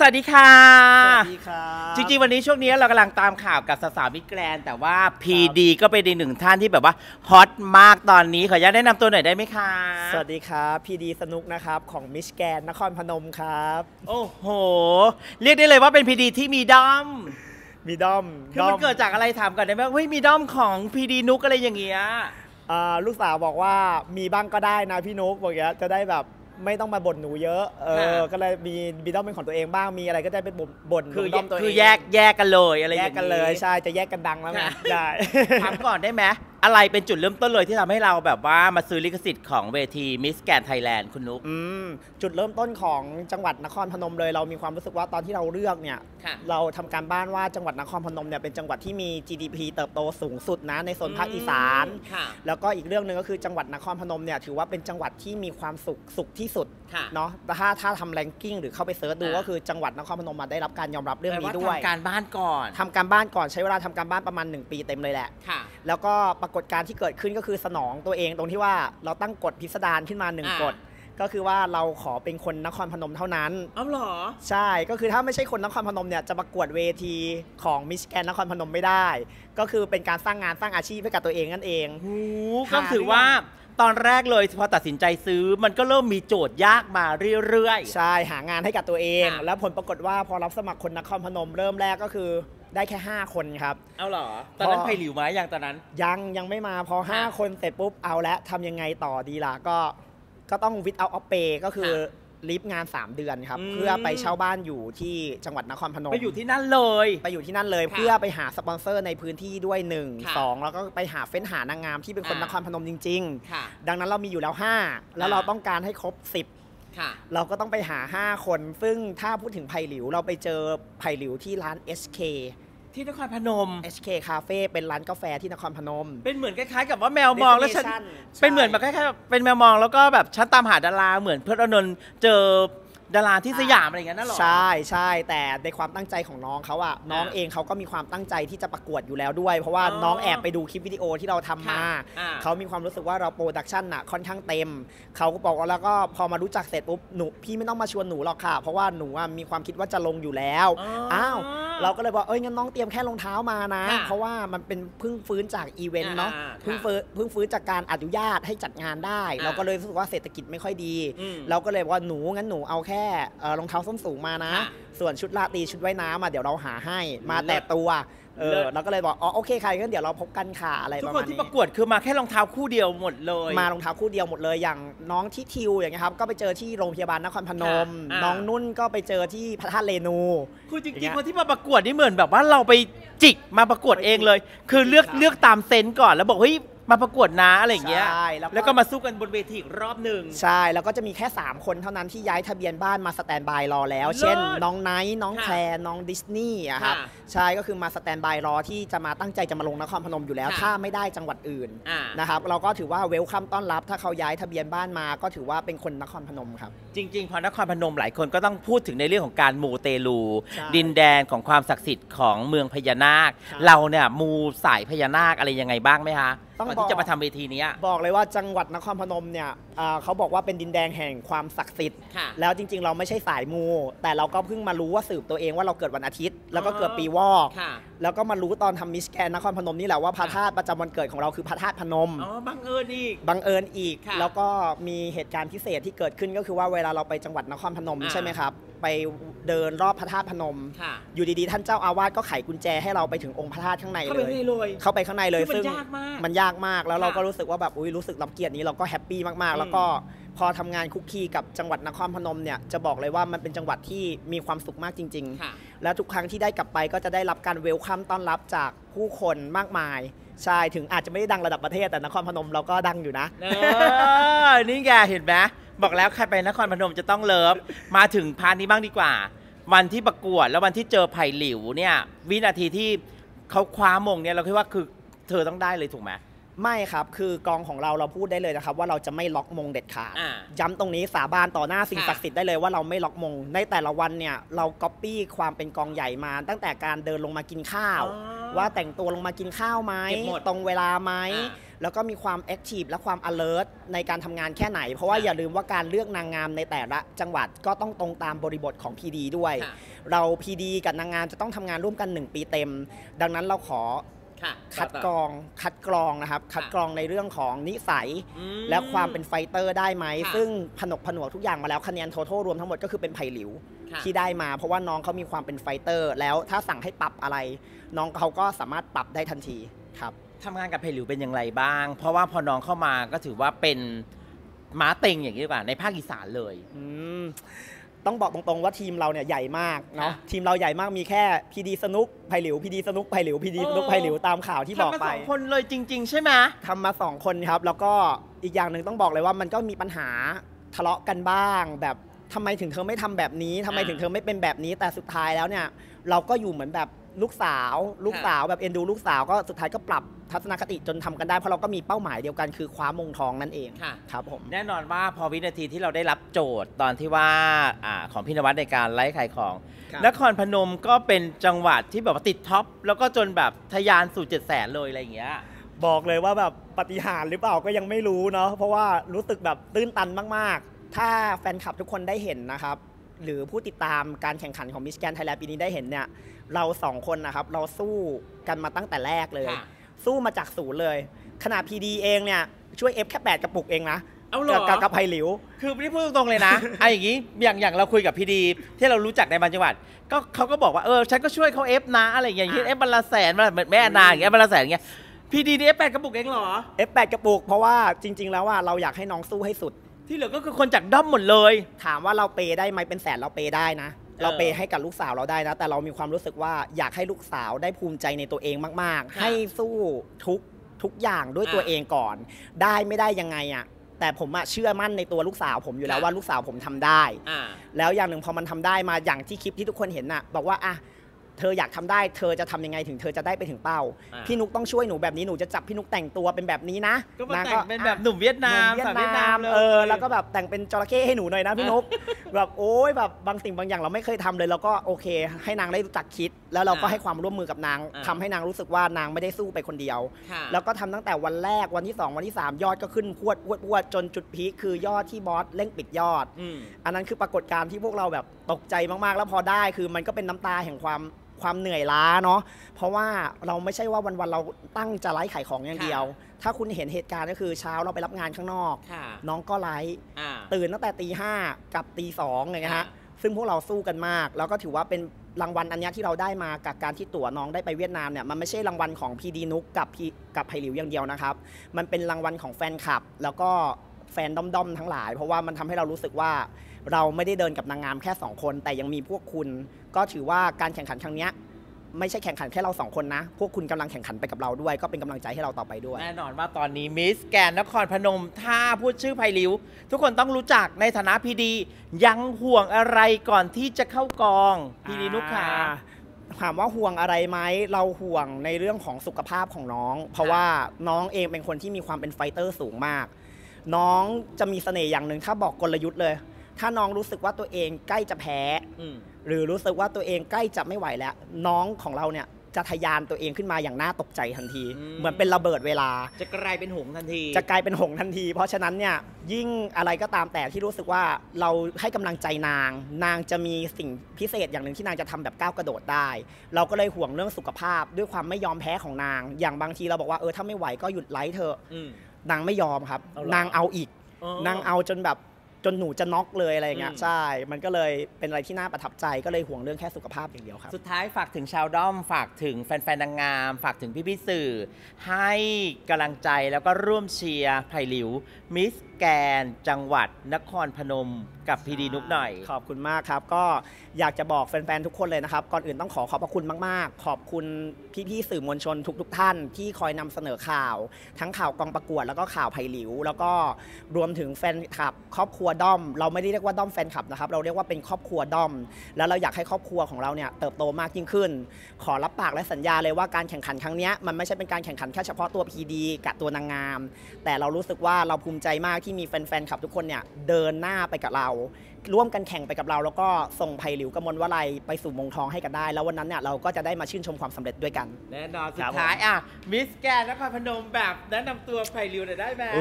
วัสดีค่ะสวัสดีครับจริงๆวันนี้ช่วงนี้เรากำลังตามข่าวกับสาวๆมิสแกรนด์แต่ว่าพีดีก็เป็นอีกหนึ่งท่านที่แบบว่าฮอตมากตอนนี้ขออนุญาตแนะนำตัวหน่อยได้ไหมคะสวัสดีครับพีดีสนุกนะครับของมิสแกรนด์นครพนมครับโอ้โหเรียกได้เลยว่าเป็นพีดีที่มีด้อมคือมันเกิดจากอะไรถามก่อนได้ไหมเฮ้ยมีด้อมของพีดีนุกอะไรอย่างเงี้ยลูกสาวบอกว่ามีบ้างก็ได้นะพี่นุกบอกอย่างเงี้ยจะได้แบบไม่ต้องมาบ่นหนูเยอะก็เลยมีด้อมเป็นของตัวเองบ้างมีอะไรก็ได้เป็นบ่นคือด้อมตัวเองคือแยกกันเลยอะไรอย่างเงี้ยแยกกันเลยใช่จะแยกกันดังแล้วไงได้ถามก่อนได้ไหมอะไรเป็นจุดเริ่มต้นเลยที่ทำให้เราแบบว่ามาซื้อลิขสิทธิ์ของเวทีมิสแกรนด์ไทยแลนด์คุณนุ๊กจุดเริ่มต้นของจังหวัดนครพนมเลยเรามีความรู้สึกว่าตอนที่เราเลือกเนี่ยเราทำการบ้านว่าจังหวัดนครพนมเนี่ยเป็นจังหวัดที่มี GDP เติบโตสูงสุดนะในโซนภาคอีสานแล้วก็อีกเรื่องหนึ่งก็คือจังหวัดนครพนมเนี่ยถือว่าเป็นจังหวัดที่มีความสุขที่สุดเนาะถ้าทำแรงกิ้งหรือเข้าไปเซิร์ชดูก็คือจังหวัดนครพนมมาได้รับการยอมรับเรื่องนี้ด้วยทำการบ้านก่อนใช้เวลาทำการบ้านประมาณ1 ปีเต็มเลยแหละแล้วก็ปรากฏการณ์ที่เกิดขึ้นก็คือสนองตัวเองตรงที่ว่าเราตั้งกฎพิสดารขึ้นมา1 กฎก็คือว่าเราขอเป็นคนนครพนมเท่านั้นอ๋อเหรอใช่ก็คือถ้าไม่ใช่คนนครพนมเนี่ยจะประกวดเวทีของมิสแกรนด์นครพนมไม่ได้ก็คือเป็นการสร้างงานสร้างอาชีพให้กับตัวเองนั่นเองก็ถือว่าตอนแรกเลยพอตัดสินใจซื้อมันก็เริ่มมีโจทย์ยากมาเรื่อยๆใช่หางานให้กับตัวเองแล้วผลปรากฏว่าพอรับสมัครคนนครพนมเริ่มแรกก็คือได้แค่5 คนครับเอาเหรอตอนนั้นไผ่หลิวมาอย่างตอนนั้นยังไม่มาพอ5 คนเสร็จปุ๊บเอาแล้วทำยังไงต่อดีล่ะก็ต้อง without of pay ก็คือลิฟงาน3 เดือนครับเพื่อไปเช่าบ้านอยู่ที่จังหวัดนครพนมไปอยู่ที่นั่นเลยเพื่อไปหาสปอนเซอร์ในพื้นที่ด้วย1 2แล้วก็ไปหาเฟ้นหานางงามที่เป็นคนนครพนมจริงๆดังนั้นเรามีอยู่แล้ว5แล้วเราต้องการให้ครบ10เราก็ต้องไปหา5 คนซึ่งถ้าพูดถึงไผ่หลิวเราไปเจอไผ่หลิวที่ร้าน SK ที่นครพนม SK Cafe เป็นร้านกาแฟที่นครพนมเป็นเหมือนคล้ายๆกับว่าแมวมองแล้วฉันเป็นเหมือนแบบคล้ายๆเป็นแมวมองแล้วก็แบบฉันตามหาดาราเหมือนเพื่อนอนนท์เจอดาราที่สยามอะไรอย่างเงี้ยนั่นหรอใช่แต่ในความตั้งใจของน้องเขาอะน้องเองเขาก็มีความตั้งใจที่จะประกวดอยู่แล้วด้วยเพราะว่าน้องแอบไปดูคลิปวิดีโอที่เราทำมาเขามีความรู้สึกว่าเราโปรดักชันอะค่อนข้างเต็มเขาก็บอกแล้วก็พอมารู้จักเสร็จปุ๊บหนูพี่ไม่ต้องมาชวนหนูหรอกค่ะเพราะว่าหนูมีความคิดว่าจะลงอยู่แล้วเราก็เลยบอกงั้นน้องเตรียมแค่รองเท้ามานะเพราะว่ามันเป็นเพิ่งฟื้นจากอีเวนต์เนาะเพิ่งฟื้นจากการอนุญาตให้จัดงานได้เราก็เลยรู้สึกว่าเศรษฐกิจไม่ค่อยดีเราก็เลยว่างั้นหนูเอาแค่รองเท้าส้นสูงมานะส่วนชุดราตรีชุดว่ายน้ำเดี๋ยวเราหาให้มาแต่ตัวเราก็เลยบอกโอเคค่ะงั้นเดี๋ยวเราพบกันค่ะอะไรประมาณนี้ทุกคนที่ประกวดคือมาแค่รองเท้าคู่เดียวหมดเลยมารองเท้าคู่เดียวหมดเลยอย่างน้องที่ทิวอย่างเงี้ยครับก็ไปเจอที่โรงพยาบาลนครพนมน้องนุ่นก็ไปเจอที่พระธาตุเรนูคือจริงๆคนที่มาประกวดนี่เหมือนแบบว่าเราไปจิกมาประกวดเองเลยคือเลือกตามเซนส์ก่อนแล้วบอกเฮ้ยมาประกวดนะอะไรอย่างเงี้ยแล้วก็มาสู้กันบนเวทีอีกรอบหนึ่งใช่แล้วก็จะมีแค่3 คนเท่านั้นที่ย้ายทะเบียนบ้านมาสแตนบายรอแล้วเช่นน้องไนท์น้องแคลร์น้องดิสนีย์ครับใช่ก็คือมาสแตนบายรอที่จะมาตั้งใจจะมาลงนครพนมอยู่แล้วถ้าไม่ได้จังหวัดอื่นนะครับเราก็ถือว่าเวลคัมต้อนรับถ้าเขาย้ายทะเบียนบ้านมาก็ถือว่าเป็นคนนครพนมครับจริงๆพอนครพนมหลายคนก็ต้องพูดถึงในเรื่องของการมูเตลูดินแดนของความศักดิ์สิทธิ์ของเมืองพญานาคเราเนี่ยมูสายพญานาคอะไรยังไงบ้างไหมคะก่อนที่จะมาทำเวทีนี้บอกเลยว่าจังหวัดนครพนมเนี่ยเขาบอกว่าเป็นดินแดนแห่งความศักดิ์สิทธิ์แล้วจริงๆเราไม่ใช่สายมูแต่เราก็เพิ่งมารู้ว่าสืบตัวเองว่าเราเกิดวันอาทิตย์แล้วก็เกิดปีวอกแล้วก็มารู้ตอนทำมิสแกรนด์นครพนมนี่แหละว่าพระธาตุประจำวันเกิดของเราคือพระธาตุพนมบังเอิญอีกแล้วก็มีเหตุการณ์พิเศษที่เกิดขึ้นก็คือว่าเวลาเราไปจังหวัดนครพนมใช่ไหมครับไปเดินรอบพระธาตุพนมอยู่ดีๆท่านเจ้าอาวาสก็ไขกุญแจให้เราไปถึงองค์พระธาตุข้างในเลยเข้าไปข้างในเลยซึ่งมันยากมากแล้วเราก็รู้สึกว่าแบบรู้สึกรับเกียรตินี้เราก็แฮปปี้มากๆแล้วก็พอทำงานคุกคีกับจังหวัดนครพนมเนี่ยจะบอกเลยว่ามันเป็นจังหวัดที่มีความสุขมากจริงๆแล้วทุกครั้งที่ได้กลับไปก็จะได้รับการเวลคัมต้อนรับจากผู้คนมากมายใช่ถึงอาจจะไม่ได้ดังระดับประเทศแต่นครพนมเราก็ดังอยู่นะนี่แกเห็นไหมบอกแล้วใครไปนครพนมจะต้องเลิฟมาถึงพาร์ทนี้บ้างดีกว่าวันที่ประกวดแล้ววันที่เจอไผ่หลิวเนี่ยวินาทีที่เขาคว้ามงเนี่ยเราคิดว่าคือเธอต้องได้เลยถูกไหมไม่ครับคือกองของเราพูดได้เลยนะครับว่าเราจะไม่ล็อกมงเด็ดขาดย้ำตรงนี้สาบานต่อหน้าสิ่งศักดิ์สิทธิ์ได้เลยว่าเราไม่ล็อกมงในแต่ละวันเนี่ยเราก๊อปปี้ความเป็นกองใหญ่มาตั้งแต่การเดินลงมากินข้าวว่าแต่งตัวลงมากินข้าวไหมตรงเวลาไหมแล้วก็มีความแอคทีฟและความ alert ในการทำงานแค่ไหนเพราะว่าอย่าลืมว่าการเลือกนางงามในแต่ละจังหวัดก็ต้องตรงตามบริบทของ PD ด้วยเรา PD กับนางงามจะต้องทำงานร่วมกัน1 ปีเต็มดังนั้นเราขอคัดกรองนะครับคัดกรองในเรื่องของนิสัยและความเป็นไฟเตอร์ได้ไหมซึ่งผนวกทุกอย่างมาแล้วคะแนนทั้งรวมทั้งหมดก็คือเป็นไผ่หลิวที่ได้มาเพราะว่าน้องเขามีความเป็นไฟเตอร์แล้วถ้าสั่งให้ปรับอะไรน้องเขาก็สามารถปรับได้ทันทีครับทำงานกับไผ่หลิวเป็นอย่างไรบ้างเพราะว่าพอน้องเข้ามาก็ถือว่าเป็นม้าเต็งอย่างนี้ดีกว่าในภาคอีสานเลยต้องบอกตรงๆว่าทีมเราเนี่ยใหญ่มากเนาะทีมเราใหญ่มากมีแค่พีดีสนุกไผ่หลิวพีดีสนุกไผ่หลิวพีดีสนุกไผ่หลิวตามข่าวที่บอกไปทำมา2 คนเลยจริงๆใช่ไหมทำมา2 คนครับแล้วก็อีกอย่างหนึ่งต้องบอกเลยว่ามันก็มีปัญหาทะเลาะกันบ้างแบบทำไมถึงเธอไม่ทำแบบนี้ทำไมถึงเธอไม่เป็นแบบนี้แต่สุดท้ายแล้วเนี่ยเราก็อยู่เหมือนแบบลูกสาวแบบเอ็นดูลูกสาวก็สุดท้ายก็ปรับทัศนคติจนทำกันได้เพราะเราก็มีเป้าหมายเดียวกันคือคว้ามงทองนั่นเองครับผมแน่นอนว่าพอวินาทีที่เราได้รับโจทย์ตอนที่ว่าของพี่นวัดในการไลฟ์ขายของนครพนมก็เป็นจังหวัดที่แบบติดท็อปแล้วก็จนแบบทะยานสู่700,000เลยอะไรอย่างเงี้ยบอกเลยว่าแบบปาฏิหาริย์หรือเปล่าก็ยังไม่รู้เนาะเพราะว่ารู้สึกแบบตื้นตันมากๆถ้าแฟนคลับทุกคนได้เห็นนะครับหรือผู้ติดตามการแข่งขันของมิสแกรนด์ไทยแลนด์ปีนี้ได้เห็นเนี่ยเรา2 คนนะครับเราสู้กันมาตั้งแต่แรกเลยสู้มาจากศูนย์เลยขนาด PD เองเนี่ยช่วยเอฟแค่8 กระปุกเองนะกับไผ่หลิวคือไม่พูดตรงๆเลยนะไอ้อย่างนี้อย่างเราคุยกับ PD ที่เรารู้จักในบางจังหวัดก็เขาก็บอกว่าฉันก็ช่วยเขาเอฟนะอะไรอย่างเงี้ยเอฟบัลละแสนแม่นาอย่างเงี้ยบัลละแสนอย่างเงี้ย PD นี่เอฟ8 กระปุกเองเหรอเอฟ8 กระปุกเพราะว่าจริงๆแล้วว่าเราอยากให้น้องสู้ให้สุดที่เหลือก็คือคนจากด้อมหมดเลยถามว่าเราเปย์ได้ไหมเป็นแสนเราเปย์ได้นะเราเปย์ให้กับลูกสาวเราได้นะแต่เรามีความรู้สึกว่าอยากให้ลูกสาวได้ภูมิใจในตัวเองมากๆให้สู้ทุกอย่างด้วยตัวเองก่อนได้ไม่ได้ยังไงอ่ะแต่ผมเชื่อมั่นในตัวลูกสาวผมอยู่แล้วว่าลูกสาวผมทำได้แล้วอย่างหนึ่งพอมันทำได้มาอย่างที่คลิปที่ทุกคนเห็นน่ะบอกว่าเธออยากทำได้เธอจะทำยังไงถึงเธอจะได้ไปถึงเป้าพี่นุกต้องช่วยหนูแบบนี้หนูจะจับพี่นุกแต่งตัวเป็นแบบนี้นะก็แต่งเป็นแบบหนุ่มเวียดนามแล้วก็แบบแต่งเป็นจระเข้ให้หนูหน่อยนะพี่นุกแบบโอ๊ยแบบบางสิ่งบางอย่างเราไม่เคยทำเลยเราก็โอเคให้นางได้รู้จักคิดแล้วเราก็ให้ความร่วมมือกับนางทำให้นางรู้สึกว่านางไม่ได้สู้ไปคนเดียวแล้วก็ทำตั้งแต่วันแรกวันที่2วันที่3ยอดก็ขึ้นพวดจนจุดพีคคือยอดที่บอสเร่งปิดยอดอันนั้นคือปรากฏการณ์ที่พวกเราแบบตกใจมากๆแล้วพอได้คือมันก็เป็นน้ำตาแห่งความเหนื่อยล้าเนาะเพราะว่าเราไม่ใช่ว่าวันเราตั้งจะไลฟ์ขายของอย่างเดียวถ้าคุณเห็นเหตุการณ์ก็คือเช้าเราไปรับงานข้างนอกน้องก็ไลฟ์ตื่นตั้งแต่ตี 5กับตี 2อย่างเงี้ยฮะซึ่งพวกเราสู้กันมากแล้วก็ถือว่าเป็นรางวัลอันนี้ที่เราได้มากับการที่ตั๋วน้องได้ไปเวียดนามเนี่ยมันไม่ใช่รางวัลของพีดีนุกกับไผ่หลิวอย่างเดียวนะครับมันเป็นรางวัลของแฟนคลับแล้วก็แฟนด้อมทั้งหลายเพราะว่ามันทำให้เรารู้สึกว่าเราไม่ได้เดินกับนางงามแค่2 คนแต่ยังมีพวกคุณก็ถือว่าการแข่งขันครั้งนี้ไม่ใช่แข่งขันแค่เรา2 คนนะพวกคุณกำลังแข่งขันไปกับเราด้วยก็เป็นกำลังใจให้เราต่อไปด้วยแน่นอนว่าตอนนี้มิสแกรนด์นครพนมถ้าพูดชื่อไผ่หลิวทุกคนต้องรู้จักในฐานะพีดียังห่วงอะไรก่อนที่จะเข้ากองพีดีนุกค่ะถามว่าห่วงอะไรไหมเราห่วงในเรื่องของสุขภาพของน้องเพราะว่าน้องเองเป็นคนที่มีความเป็นไฟเตอร์สูงมากน้องจะมีเสน่ห์อย่างหนึ่งถ้าบอกกลยุทธ์เลยถ้าน้องรู้สึกว่าตัวเองใกล้จะแพ้หรือรู้สึกว่าตัวเองใกล้จะไม่ไหวแล้วน้องของเราเนี่ยจะทะยานตัวเองขึ้นมาอย่างน่าตกใจทันทีเหมือนเป็นระเบิดเวลาจะกลายเป็นหงทันทีเพราะฉะนั้นเนี่ยยิ่งอะไรก็ตามแต่ที่รู้สึกว่าเราให้กำลังใจนางจะมีสิ่งพิเศษอย่างหนึ่งที่นางจะทำแบบก้าวกระโดดได้เราก็เลยห่วงเรื่องสุขภาพด้วยความไม่ยอมแพ้ของนางอย่างบางทีเราบอกว่าถ้าไม่ไหวก็หยุดไลฟ์เธอนางไม่ยอมครับนางเอาอีกนางเอาจนหนูจะน็อกเลยอะไรอย่างเงี้ยใช่มันก็เลยเป็นอะไรที่น่าประทับใจก็เลยห่วงเรื่องแค่สุขภาพอย่างเดียวครับสุดท้ายฝากถึงชาวด้อมฝากถึงแฟนๆนางงามฝากถึงพี่ๆสื่อให้กำลังใจแล้วก็ร่วมเชียร์ไผ่หลิวมิสแกรนด์จังหวัดนครพนมกับพีดีนุกหน่อยขอบคุณมากครับก็อยากจะบอกแฟนๆทุกคนเลยนะครับก่อนอื่นต้องขอบพระคุณมากๆขอบคุณพี่ๆสื่อมวลชนทุกท่านที่คอยนำเสนอข่าวทั้งข่าวกองประกวดแล้วก็ข่าวไผ่หลิวแล้วก็รวมถึงแฟนคลับครอบครัวด้อมเราไม่ได้เรียกว่าด้อมแฟนคลับนะครับเราเรียกว่าเป็นครอบครัวด้อมแล้วเราอยากให้ครอบครัวของเราเนี่ยเติบโตมากยิ่งขึ้นขอรับปากและสัญญาเลยว่าการแข่งขันครั้งนี้มันไม่ใช่เป็นการแข่งขันแค่เฉพาะตัว PD กับตัวนางงามแต่เรารู้สึกว่าเราภูมิใจมากที่มีแฟนๆขับทุกคนเนี่ยเดินหน้าไปกับเราร่วมกันแข่งไปกับเราแล้วก็ส่งไผ่หลิวกมลวลัยไปสู่มงทองให้กันได้แล้ววันนั้นเนี่ยเราก็จะได้มาชื่นชมความสำเร็จด้วยกันแน่นอนสุดท้ายมิสแกรนด์นครพนมแบบแนะนำตัวไผ่หลิวหน่อยได้ไหม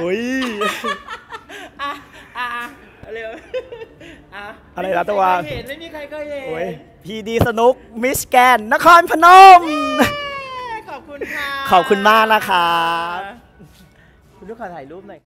เร็วอะไรนะตัวเห็นไม่มีใครก็เห็นพีดีสนุกมิสแกรนด์นครพนมขอบคุณค่ะขอบคุณมากนะคะคุณลูกขอถ่ายรูปหน่อย